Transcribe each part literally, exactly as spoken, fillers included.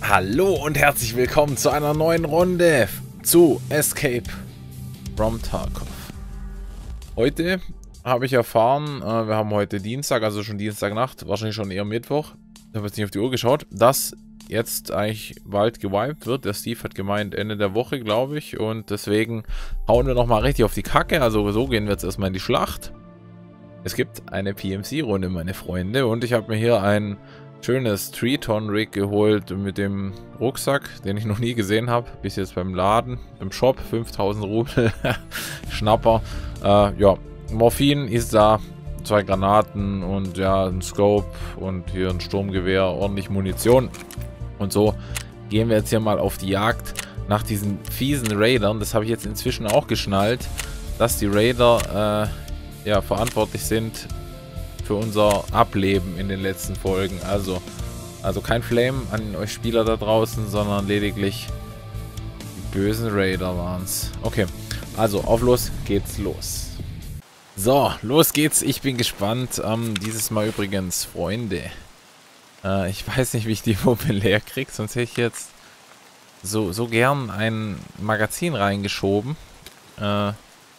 Hallo und herzlich willkommen zu einer neuen Runde zu Escape from Tarkov. Heute habe ich erfahren, äh, wir haben heute Dienstag, also schon Dienstagnacht, wahrscheinlich schon eher Mittwoch, ich habe jetzt nicht auf die Uhr geschaut, dass jetzt eigentlich bald gewiped wird. Der Steve hat gemeint Ende der Woche, glaube ich, und deswegen hauen wir nochmal richtig auf die Kacke, also so gehen wir jetzt erstmal in die Schlacht. Es gibt eine P M C-Runde, meine Freunde, und ich habe mir hier ein schönes Triton-Rig geholt mit dem Rucksack, den ich noch nie gesehen habe, bis jetzt beim Laden, im Shop, fünftausend Rubel, Schnapper. Äh, ja, Morphin ist da, zwei Granaten und ja, ein Scope und hier ein Sturmgewehr, ordentlich Munition. Und so gehen wir jetzt hier mal auf die Jagd nach diesen fiesen Raidern. Das habe ich jetzt inzwischen auch geschnallt, dass die Raider äh, ja, verantwortlich sind für unser Ableben in den letzten Folgen. Also, also kein Flame an euch Spieler da draußen, sondern lediglich die bösen Raider waren es. Okay, also auf los geht's los. So, los geht's. Ich bin gespannt. Ähm, dieses Mal übrigens, Freunde. Äh, ich weiß nicht, wie ich die Wumme leer kriege, sonst hätte ich jetzt so, so gern ein Magazin reingeschoben. Äh,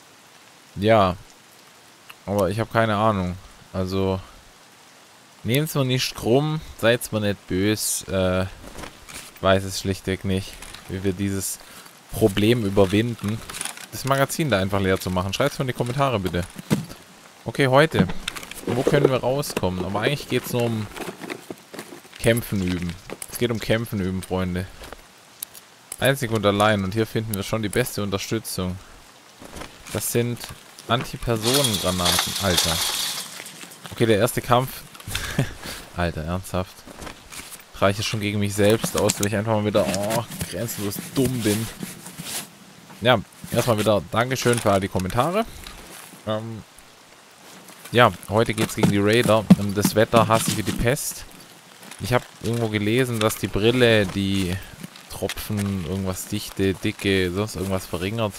ja, aber ich habe keine Ahnung. Also, nehmt's mir nicht krumm, seid's mir nicht böse. Äh, ich weiß es schlichtweg nicht, wie wir dieses Problem überwinden. Das Magazin da einfach leer zu machen. Schreibt's mir in die Kommentare bitte. Okay, heute. Wo können wir rauskommen? Aber eigentlich geht's nur um Kämpfen üben. Es geht um Kämpfen üben, Freunde. Einzig und allein. Und hier finden wir schon die beste Unterstützung. Das sind Antipersonengranaten. Alter. Okay, der erste Kampf. Alter, ernsthaft. Reiche schon gegen mich selbst aus, weil ich einfach mal wieder oh, grenzenlos dumm bin. Ja, erstmal wieder Dankeschön für all die Kommentare. Ähm, ja, heute geht es gegen die Raider. Das Wetter hasse ich wie die Pest. Ich habe irgendwo gelesen, dass die Brille die Tropfen, irgendwas Dichte, Dicke, sonst irgendwas verringert.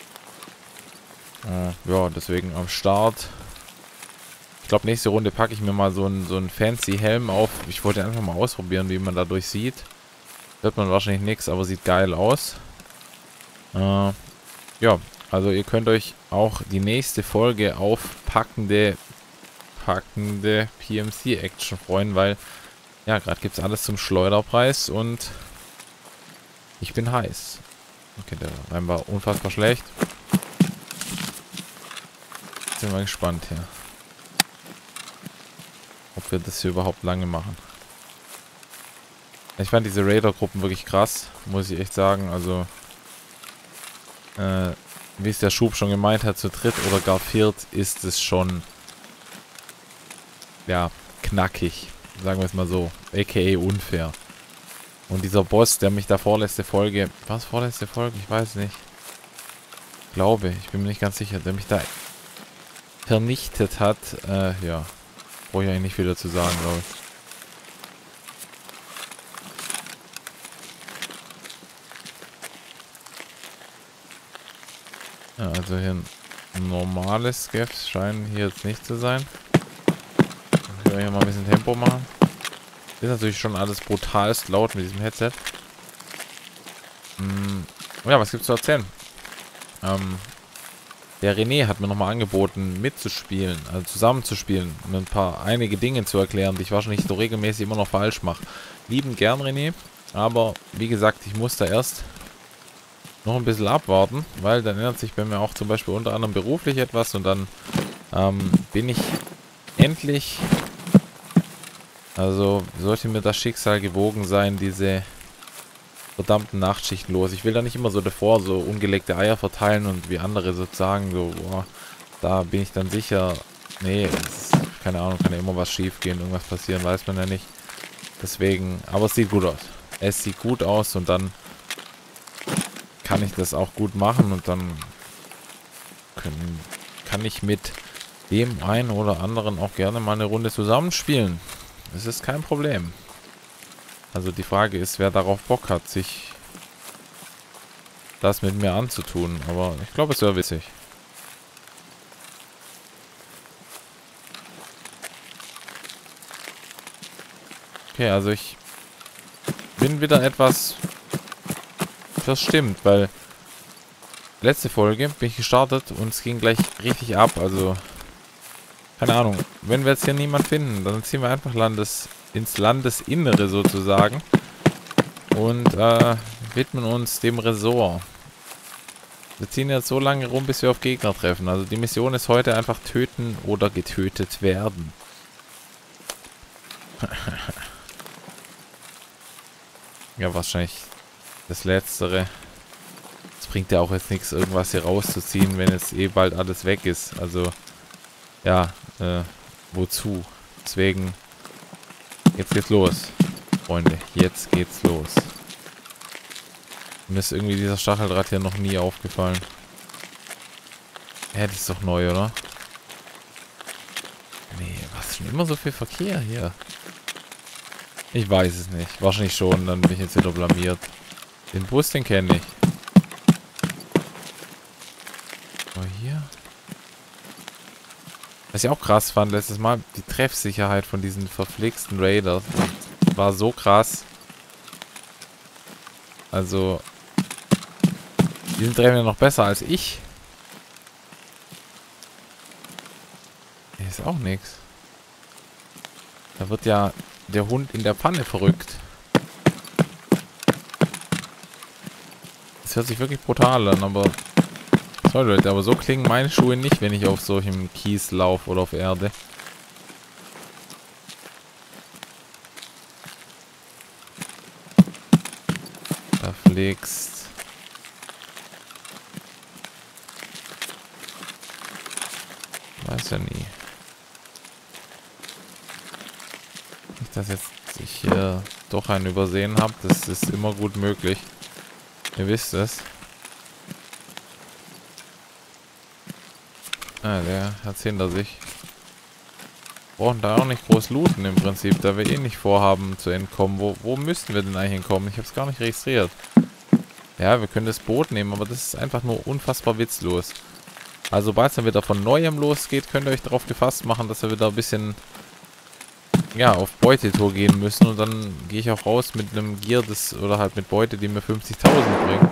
Äh, ja, deswegen am Start. Ich glaube, nächste Runde packe ich mir mal so einen so einen fancy Helm auf. Ich wollte einfach mal ausprobieren, wie man dadurch sieht. Hört man wahrscheinlich nichts, aber sieht geil aus. Äh, ja, also ihr könnt euch auch die nächste Folge auf packende, packende P M C-Action freuen, weil, ja, gerade gibt es alles zum Schleuderpreis und ich bin heiß. Okay, der Reim war unfassbar schlecht. Jetzt sind wir gespannt hier. Ob wir das hier überhaupt lange machen. Ich fand diese Raider-Gruppen wirklich krass, muss ich echt sagen. Also, äh, wie es der Schub schon gemeint hat, zu dritt oder gar viert ist es schon, ja, knackig. Sagen wir es mal so. A K A unfair. Und dieser Boss, der mich da vorletzte Folge, was vorletzte Folge? Ich weiß nicht. Ich glaube, ich bin mir nicht ganz sicher, der mich da vernichtet hat, äh, ja. Brauche ich eigentlich nicht viel dazu sagen, glaube ich. Ja, also hier ein normales Skeffs scheinen hier jetzt nicht zu sein. Ich will hier mal ein bisschen Tempo machen. Ist natürlich schon alles brutalst laut mit diesem Headset. Hm, ja, was gibt's zu erzählen? Ähm, der René hat mir nochmal angeboten, mitzuspielen, also zusammenzuspielen, um ein paar, einige Dinge zu erklären, die ich wahrscheinlich so regelmäßig immer noch falsch mache. Lieben gern, René, aber wie gesagt, ich muss da erst noch ein bisschen abwarten, weil dann ändert sich bei mir auch zum Beispiel unter anderem beruflich etwas und dann ähm, bin ich endlich, also sollte mir das Schicksal gewogen sein, diese verdammten Nachtschichten los. Ich will da nicht immer so davor so ungelegte Eier verteilen und wie andere sozusagen so, boah, da bin ich dann sicher, nee, ist, keine Ahnung, kann ja immer was schief gehen, irgendwas passieren, weiß man ja nicht. Deswegen, aber es sieht gut aus. Es sieht gut aus und dann kann ich das auch gut machen und dann können, kann ich mit dem einen oder anderen auch gerne mal eine Runde zusammenspielen. Das ist kein Problem. Also die Frage ist, wer darauf Bock hat, sich das mit mir anzutun. Aber ich glaube, es wäre witzig. Okay, also ich bin bin wieder etwas verstimmt, weil letzte Folge bin ich gestartet und es ging gleich richtig ab. Also, keine Ahnung. Wenn wir jetzt hier niemanden finden, dann ziehen wir einfach Landes, ins Landesinnere sozusagen und äh, widmen uns dem Resort. Wir ziehen jetzt so lange rum, bis wir auf Gegner treffen. Also die Mission ist heute einfach töten oder getötet werden. Ja, wahrscheinlich das Letztere. Es bringt ja auch jetzt nichts, irgendwas hier rauszuziehen, wenn jetzt eh bald alles weg ist. Also, ja, äh, wozu? Deswegen, jetzt geht's los, Freunde. Jetzt geht's los. Mir ist irgendwie dieser Stacheldraht hier noch nie aufgefallen. Hä, das ist doch neu, oder? Nee, was ist schon immer so viel Verkehr hier? Ich weiß es nicht. Wahrscheinlich schon, dann bin ich jetzt wieder blamiert. Den Bus, den kenne ich. Aber hier? Was ich auch krass fand letztes Mal, die Treffsicherheit von diesen verflixten Raiders war so krass. Also, die sind treffen ja noch besser als ich. Hier ist auch nichts. Da wird ja der Hund in der Pfanne verrückt. Das hört sich wirklich brutal an, aber... Sorry Leute, aber so klingen meine Schuhe nicht, wenn ich auf solchem Kies laufe oder auf Erde. Da fliegst. Weiß ja nie. Nicht, dass jetzt ich hier doch einen übersehen habe. Das ist immer gut möglich. Ihr wisst es. Ah, der hat's hinter sich. Brauchen da auch nicht groß looten im Prinzip, da wir eh nicht vorhaben zu entkommen. Wo, wo müssten wir denn eigentlich hinkommen? Ich habe es gar nicht registriert. Ja, wir können das Boot nehmen, aber das ist einfach nur unfassbar witzlos. Also sobald es dann wieder von Neuem losgeht, könnt ihr euch darauf gefasst machen, dass wir wieder ein bisschen ja, auf Beutetour gehen müssen. Und dann gehe ich auch raus mit einem Gear, das, oder halt mit Beute, die mir fünfzigtausend bringt.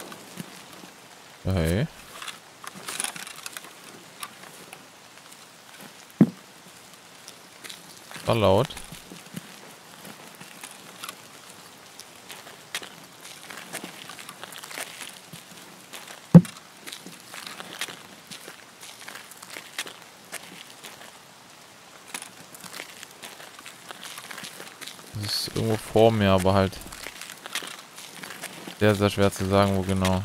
Okay. War laut. Das ist irgendwo vor mir, aber halt sehr, sehr schwer zu sagen, wo genau.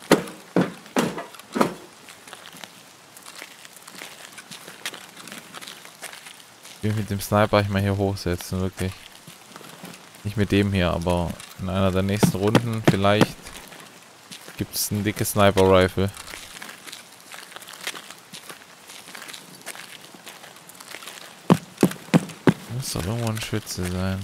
Ich will mit dem Sniper ich mal hier hochsetzen, wirklich. Nicht mit dem hier, aber in einer der nächsten Runden vielleicht gibt es ein dickes Sniper-Rifle. Muss doch irgendwo ein Schütze sein.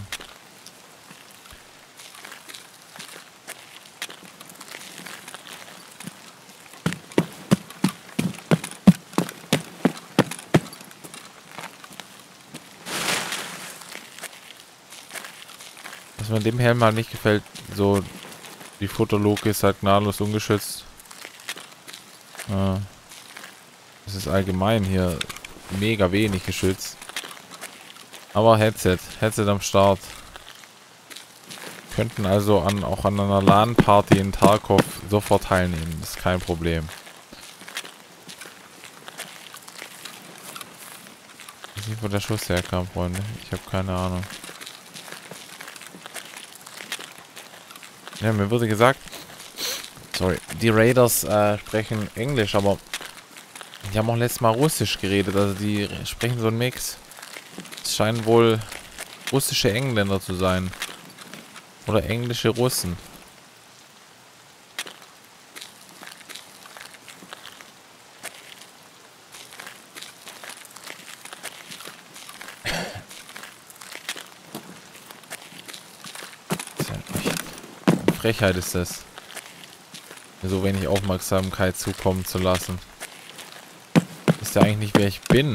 Was mir an dem Helm halt nicht gefällt, so die Fotoluke ist halt gnadenlos ungeschützt. Äh, das ist allgemein hier mega wenig geschützt. Aber Headset, Headset am Start. Könnten also an, auch an einer LAN-Party in Tarkov sofort teilnehmen, das ist kein Problem. Ich weiß nicht, wo der Schuss herkam, Freunde. Ich habe keine Ahnung. Ja, mir wurde gesagt, sorry, die Raiders äh, sprechen Englisch, aber die haben auch letztes Mal Russisch geredet, also die sprechen so einen Mix. Es scheinen wohl russische Engländer zu sein. Oder englische Russen. Frechheit ist das, mir so wenig Aufmerksamkeit zukommen zu lassen. Ist ja eigentlich nicht, wer ich bin.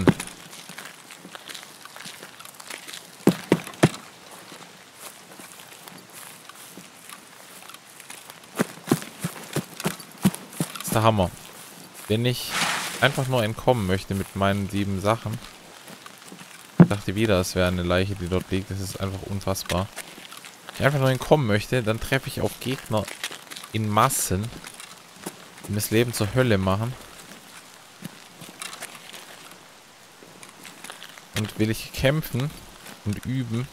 der Hammer. Wenn ich einfach nur entkommen möchte mit meinen sieben Sachen. Ich dachte wieder, es wäre eine Leiche, die dort liegt. Das ist einfach unfassbar. Wenn ich einfach nur entkommen möchte, dann treffe ich auf Gegner in Massen, die mir das Leben zur Hölle machen. Und will ich kämpfen und üben,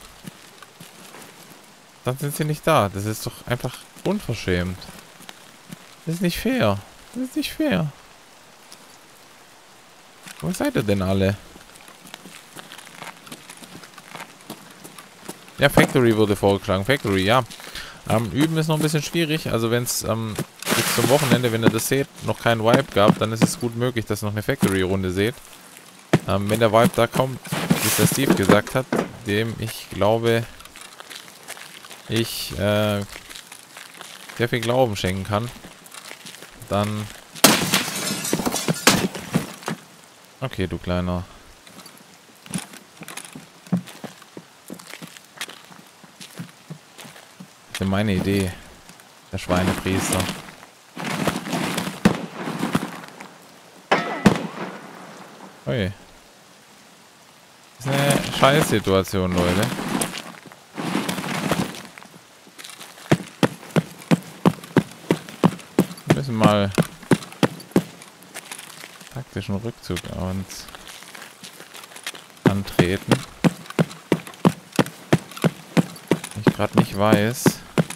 dann sind sie nicht da. Das ist doch einfach unverschämt. Das ist nicht fair. Das ist nicht fair. Wo seid ihr denn alle? Ja, Factory wurde vorgeschlagen. Factory, ja. Ähm, üben ist noch ein bisschen schwierig. Also wenn es ähm, bis zum Wochenende, wenn ihr das seht, noch keinen Vibe gab, dann ist es gut möglich, dass ihr noch eine Factory-Runde seht. Ähm, wenn der Vibe da kommt, wie es der Steve gesagt hat, dem ich glaube, ich äh, sehr viel Glauben schenken kann, dann... Okay, du Kleiner. Das ist meine Idee. Der Schweinepriester. Ui. Das ist eine Scheißsituation, Leute. Wir müssen mal taktischen Rückzug uns antreten. Wenn ich gerade nicht weiß,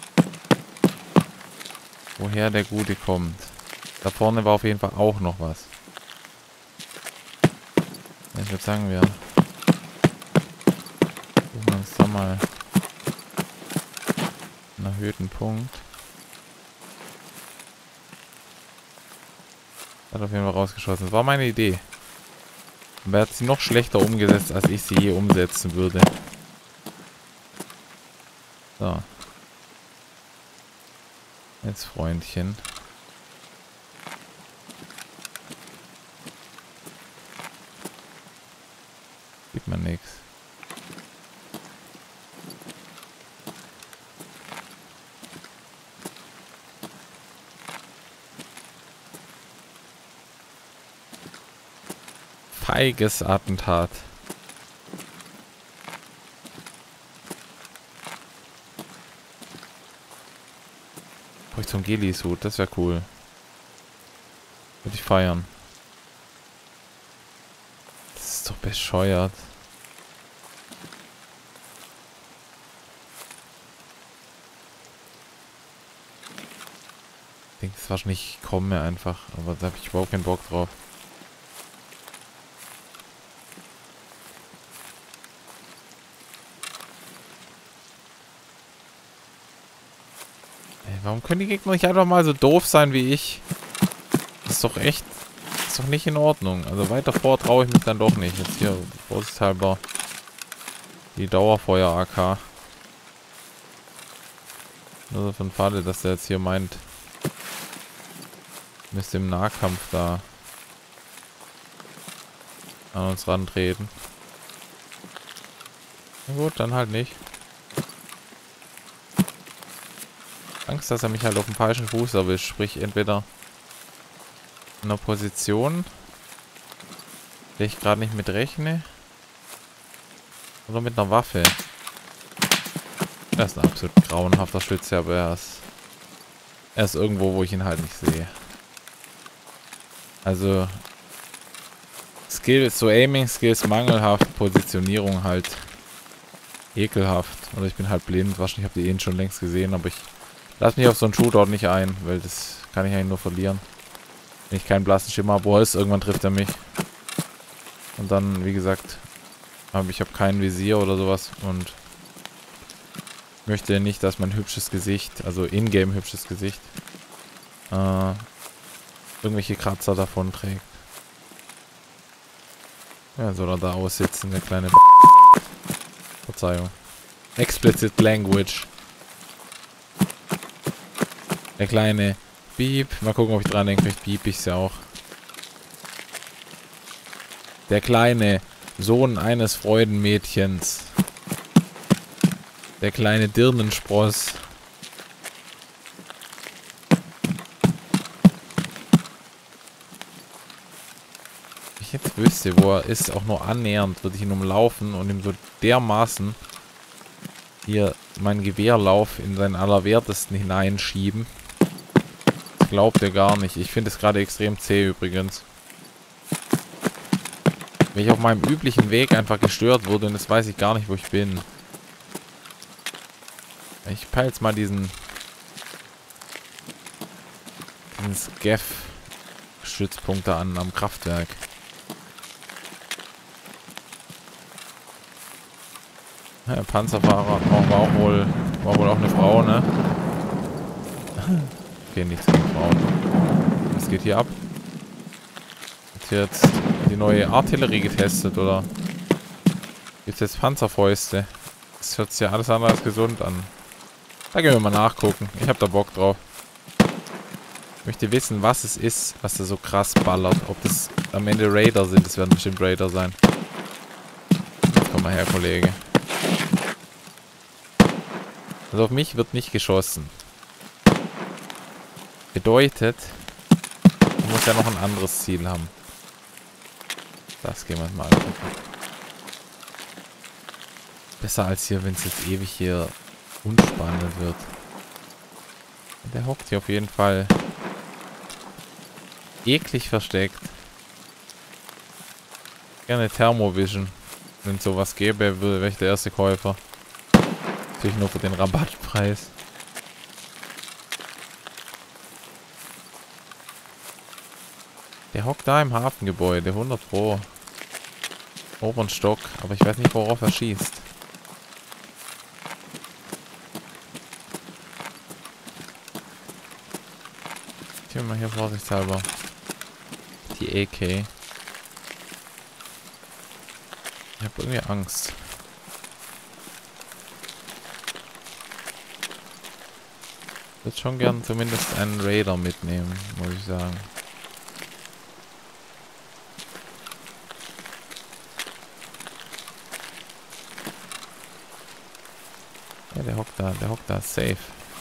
woher der Gute kommt. Da vorne war auf jeden Fall auch noch was. Ich würde sagen, wir suchen uns da mal einen erhöhten Punkt. Hat auf jeden Fall rausgeschossen. Das war meine Idee. Aber er hat sie noch schlechter umgesetzt, als ich sie je umsetzen würde. So. Jetzt Freundchen. Sieht man nichts. Feiges Attentat. Brauche ich zum Gelis-Hut, das wäre cool. Würde ich feiern. Das ist doch bescheuert. Ich denke, das wahrscheinlich komme einfach, aber da habe ich überhaupt keinen Bock drauf. Warum können die Gegner nicht einfach mal so doof sein wie ich? Das ist doch echt... Das ist doch nicht in Ordnung. Also weiter vor traue ich mich dann doch nicht. Jetzt hier vorsichtshalber die Dauerfeuer-A K. Nur so von Falle, dass der jetzt hier meint, müsste im Nahkampf da an uns rantreten. Na gut, dann halt nicht. Angst, dass er mich halt auf dem falschen Fuß erwischt. Sprich, entweder in einer Position, der ich gerade nicht mit rechne, oder mit einer Waffe. Er ist ein absolut grauenhafter Schütze, aber er ist, er ist irgendwo, wo ich ihn halt nicht sehe. Also, Skills, so Aiming Skills mangelhaft, Positionierung halt ekelhaft. Oder ich bin halt blind. Wahrscheinlich habt ihr ihn schon längst gesehen, aber ich lass mich auf so einen Shootout nicht ein, weil das kann ich eigentlich nur verlieren. Wenn ich keinen blassen Schimmer habe, wo er ist, irgendwann trifft er mich. Und dann, wie gesagt, hab, ich habe kein Visier oder sowas und möchte nicht, dass mein hübsches Gesicht, also in-game hübsches Gesicht, äh, irgendwelche Kratzer davon trägt. Ja, soll er da aussitzen, der kleine B Verzeihung. Explicit Language. Der kleine Piep. Mal gucken, ob ich dran denke. Vielleicht piep ich's ja auch. Der kleine Sohn eines Freudenmädchens. Der kleine Dirnenspross. wüsste, wo er ist, auch nur annähernd, würde ich ihn umlaufen und ihm so dermaßen hier meinen Gewehrlauf in seinen Allerwertesten hineinschieben. Das glaubt ihr gar nicht. Ich finde es gerade extrem zäh übrigens. Wenn ich auf meinem üblichen Weg einfach gestört wurde und jetzt weiß ich gar nicht, wo ich bin. Ich peile jetzt mal diesen diesen Scav-Stützpunkt da an am Kraftwerk. Ja, der Panzerfahrer war auch wohl, war wohl auch eine Frau, ne? Okay, nichts gegen Frauen. Was geht hier ab? Wird hier jetzt die neue Artillerie getestet, oder? Gibt's jetzt Panzerfäuste? Das hört sich ja alles andere als gesund an. Da gehen wir mal nachgucken. Ich hab da Bock drauf. Ich möchte wissen, was es ist, was da so krass ballert. Ob das am Ende Raider sind. Das werden bestimmt Raider sein. Komm mal her, Kollege. Also auf mich wird nicht geschossen. Bedeutet, man muss ja noch ein anderes Ziel haben. Das gehen wir uns mal angucken. Besser als hier, wenn es jetzt ewig hier unspannend wird. Und der hockt hier auf jeden Fall eklig versteckt. Gerne Thermovision. Wenn es sowas gäbe, wäre ich der erste Käufer. Natürlich nur für den Rabattpreis. Der hockt da im Hafengebäude, hundert Pro. Oberen Stock, aber ich weiß nicht, worauf er schießt. Ich nehme mal hier vorsichtshalber die A K. Ich habe irgendwie Angst. Ich würde schon gern zumindest einen Raider mitnehmen, muss ich sagen. Ja, der hockt da, der hockt da safe.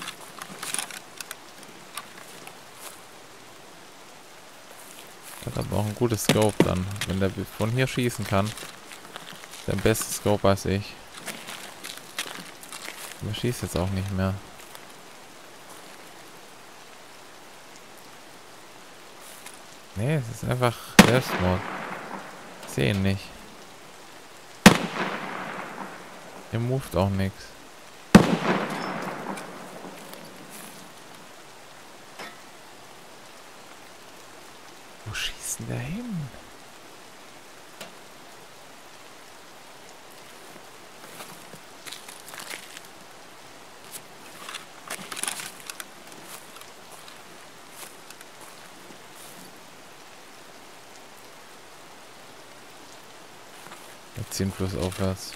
Hat aber auch ein gutes Scope dann. Wenn der von hier schießen kann. Der beste Scope als ich. Aber schießt jetzt auch nicht mehr. Nee, es ist einfach Selbstmord. Ich sehe ihn nicht. Der moved auch nichts. Wo schießt denn der hin? zehn plus aufwärts.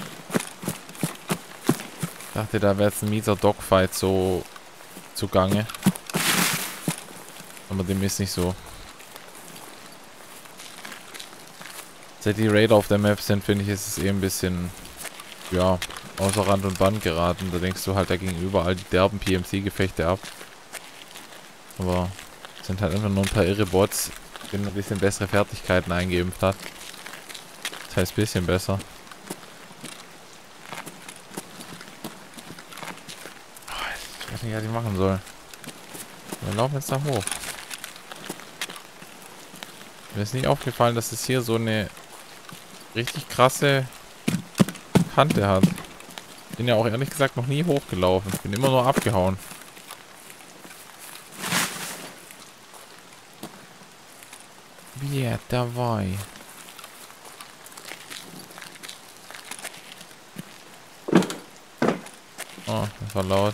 Ich dachte, da wäre jetzt ein mieser Dogfight so zugange. Aber dem ist nicht so. Seit die Raider auf der Map sind, finde ich, ist es eh ein bisschen, ja, außer Rand und Band geraten. Da denkst du halt, da gingen überall die derben P M C-Gefechte ab. Aber es sind halt einfach nur ein paar irre Bots, denen man ein bisschen bessere Fertigkeiten eingeimpft hat. Das heißt, ein bisschen besser. Ich weiß nicht, was ich machen soll. Wir laufen jetzt da hoch. Mir ist nicht aufgefallen, dass es hier so eine richtig krasse Kante hat. Bin ja auch ehrlich gesagt noch nie hochgelaufen. Bin immer nur abgehauen. Ja, dabei. Oh, das war laut.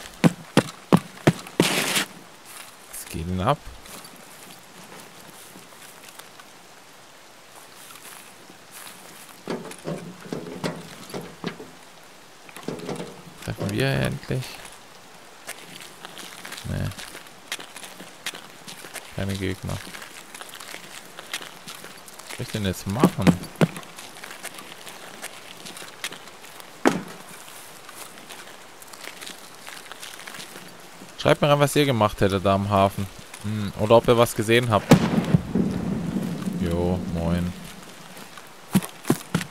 Was geht denn ab? Treffen wir endlich? Nee. Keine Gegner. Was soll ich denn jetzt machen? Schreibt mir rein, was ihr gemacht hättet da am Hafen. Hm, oder ob ihr was gesehen habt. Jo, moin.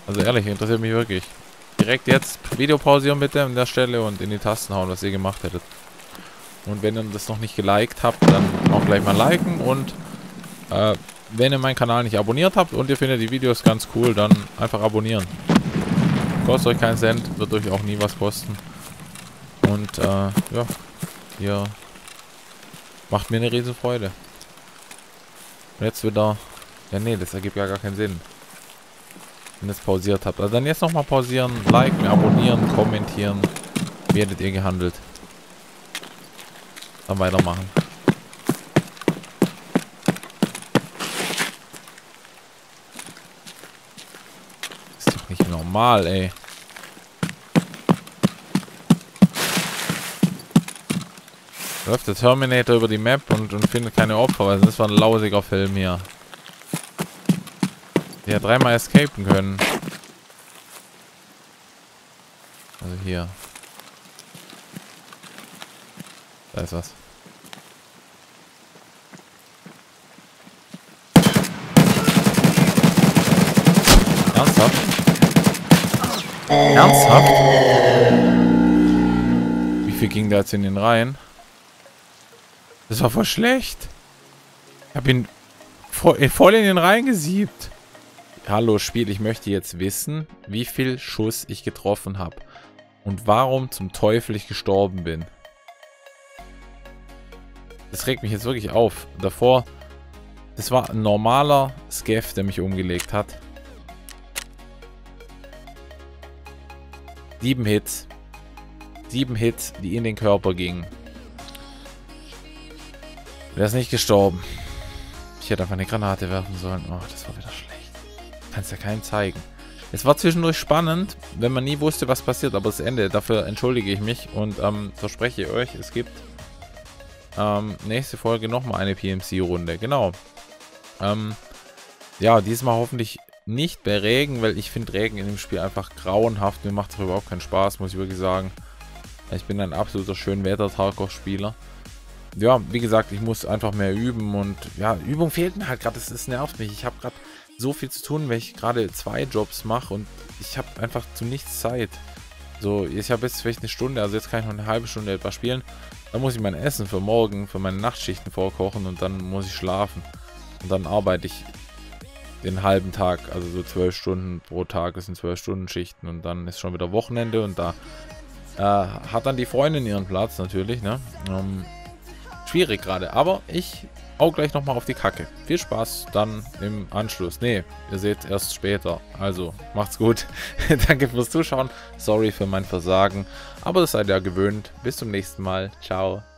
Also ehrlich, interessiert mich wirklich. Direkt jetzt Video pausieren bitte an der Stelle und in die Tasten hauen, was ihr gemacht hättet. Und wenn ihr das noch nicht geliked habt, dann auch gleich mal liken. Und äh, wenn ihr meinen Kanal nicht abonniert habt und ihr findet die Videos ganz cool, dann einfach abonnieren. Kostet euch keinen Cent, wird euch auch nie was kosten. Und äh, ja, ihr macht mir eine riesen Freude. Und jetzt wieder... Ja nee, das ergibt ja gar keinen Sinn. Wenn ihr es pausiert habt. Also dann jetzt nochmal pausieren, liken, abonnieren, kommentieren. Wie hättet ihr gehandelt? Dann weitermachen. Ist doch nicht normal, ey. Läuft der Terminator über die Map und, und findet keine Opfer, weil das war ein lausiger Film hier. Der dreimal escapen können. Also hier. Da ist was. Ernsthaft? Ernsthaft? Wie viel ging da jetzt in den Reihen? Das war voll schlecht. Ich hab ihn voll, voll in den Reihen gesiebt. Hallo Spiel, ich möchte jetzt wissen, wie viel Schuss ich getroffen habe. Und warum zum Teufel ich gestorben bin. Das regt mich jetzt wirklich auf. Davor, das war ein normaler Scav, der mich umgelegt hat. Sieben Hits. Sieben Hits, die in den Körper gingen. Wäre es nicht gestorben. Ich hätte einfach eine Granate werfen sollen. Oh, das war wieder schlecht. Kannst ja keinen zeigen. Es war zwischendurch spannend, wenn man nie wusste, was passiert. Aber das Ende, dafür entschuldige ich mich. Und ähm, verspreche euch, es gibt ähm, nächste Folge nochmal eine P M C-Runde. Genau. Ähm, ja, diesmal hoffentlich nicht bei Regen, weil ich finde Regen in dem Spiel einfach grauenhaft. Mir macht es überhaupt keinen Spaß, muss ich wirklich sagen. Ich bin ein absoluter Schönwetter-Tarkov-Spieler. Ja, wie gesagt, ich muss einfach mehr üben und ja, Übung fehlt mir halt gerade, das, das nervt mich. Ich habe gerade so viel zu tun, weil ich gerade zwei Jobs mache und ich habe einfach zu nichts Zeit. So, ich habe jetzt vielleicht eine Stunde, also jetzt kann ich noch eine halbe Stunde etwas spielen. Dann muss ich mein Essen für morgen, für meine Nachtschichten vorkochen und dann muss ich schlafen. Und dann arbeite ich den halben Tag, also so zwölf Stunden pro Tag, das sind zwölf Stunden Schichten und dann ist schon wieder Wochenende und da äh, hat dann die Freundin ihren Platz natürlich, ne? Ähm, schwierig gerade, aber ich hau gleich nochmal auf die Kacke. Viel Spaß dann im Anschluss. Ne, ihr seht erst später. Also, macht's gut. Danke fürs Zuschauen. Sorry für mein Versagen. Aber das seid ihr ja gewöhnt. Bis zum nächsten Mal. Ciao.